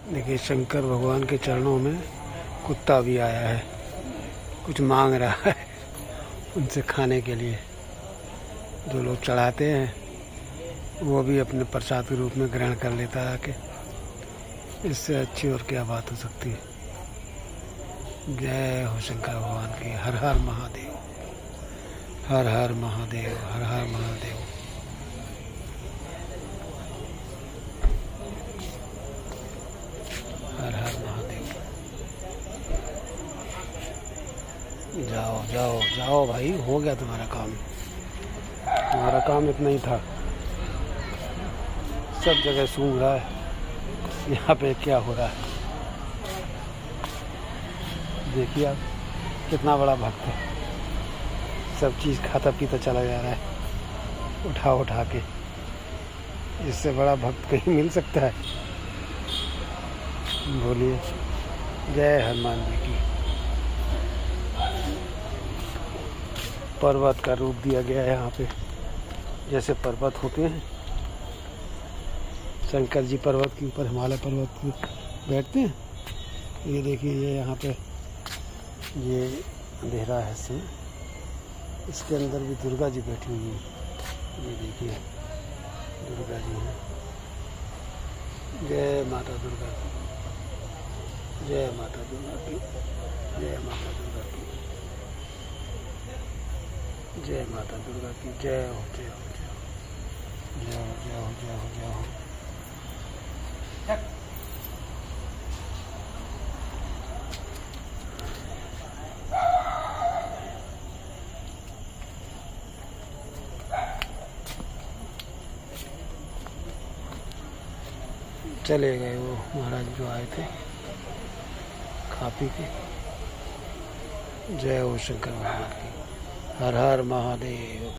देखिए शंकर भगवान के चरणों में कुत्ता भी आया है, कुछ मांग रहा है उनसे खाने के लिए। जो लोग चढ़ाते हैं वो भी अपने प्रसाद के रूप में ग्रहण कर लेता है आके। इससे अच्छी और क्या बात हो सकती है। जय हो शंकर भगवान की। हर हर महादेव, हर हर महादेव, हर हर महादेव। हर हर महादेव। जाओ जाओ जाओ भाई, हो गया तुम्हारा काम। तुम्हारा काम इतना ही था। सब जगह सूंघ रहा है, यहाँ पे क्या हो रहा है। देखिए आप, कितना बड़ा भक्त है। सब चीज़ खाता पीता चला जा रहा है उठा उठा के। इससे बड़ा भक्त कहीं मिल सकता है? बोलिए। जय हनुमान जी की। पर्वत का रूप दिया गया है यहाँ पे, जैसे पर्वत होते हैं। शंकर जी पर्वत के ऊपर, हिमालय पर्वत पर बैठते हैं। ये देखिए, ये यहाँ पे ये अंधेरा है इसमें, इसके अंदर भी दुर्गा जी बैठी हुई है। ये देखिए दुर्गा जी हैं। जय माता दुर्गा की, जय माता दुर्गा की, जय माता दुर्गा की, जय माता दुर्गा की। जय हो, जय हो, जय हो, जय हो, जय हो, जय हो, जय हो। चले गए वो महाराज जो आए थे खा पी के। जय हो शंकर भगवान की। हर हर महादेव।